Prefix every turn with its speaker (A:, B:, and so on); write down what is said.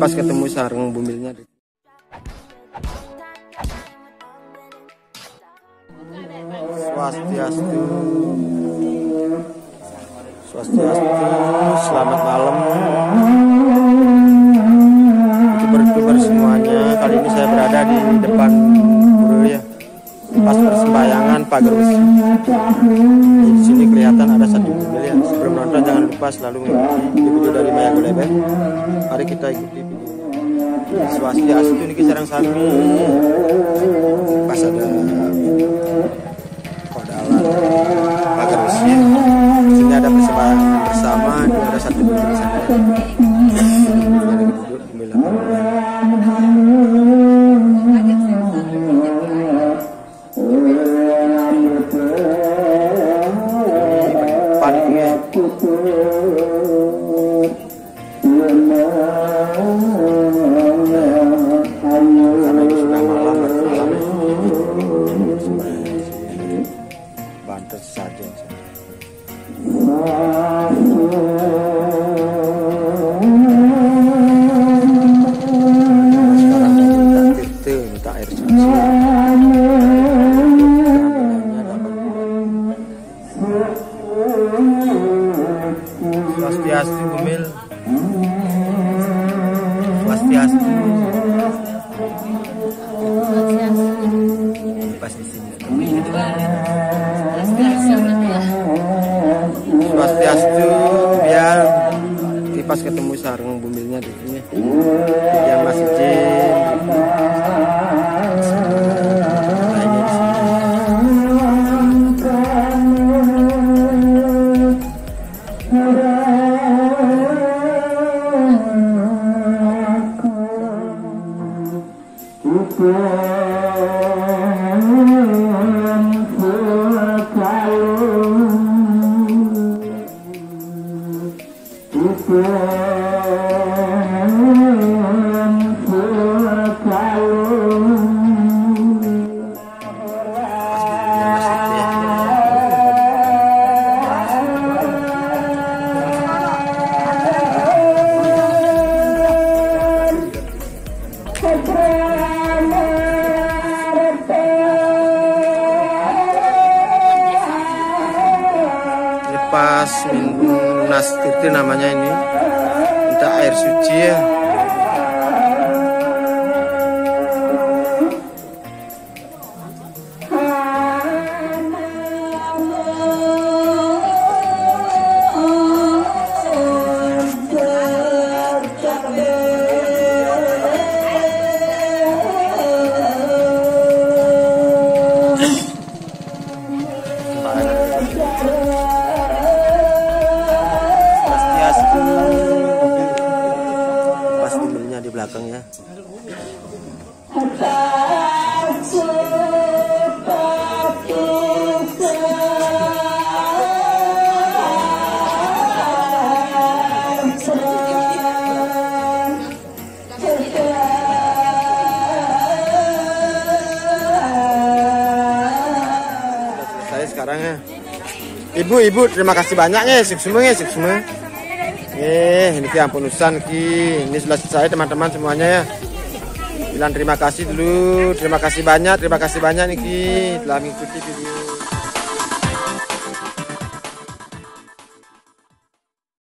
A: pas ketemu sarung bumilnya. Swastiastu, swastiastu, selamat malam youtuber-youtuber semuanya. Kali ini saya berada di depan pura ya, pas persembahyangan pagar besi. Di sini kelihatan ada satu bumil ya. Sebelum nonton jangan lupa selalu mengikuti video dari Maya Golebe. Mari kita ikuti video. Swastiastu niki sareng sami. Pas ada pagar besi. Di sini ada persembahyangan bersama, ada satu bumil di sana. Karena ini sudah malam, bantet saja. Sekarang minta air suci. Swastiastu bumil, swastiastu. Pas di sini. Swastiastu biar pas ketemu sarung bumilnya di sini. Yang masih pas lunas itu namanya ini, minta air suci ya. Pas bumilnya di belakang ya. Saya sekarang ya. Ibu, terima kasih banyak ya, sip semua. Ini ampun urusan ini sudah selesai teman-teman semuanya ya. Bilang terima kasih dulu, terima kasih banyak nih telah mengikuti video.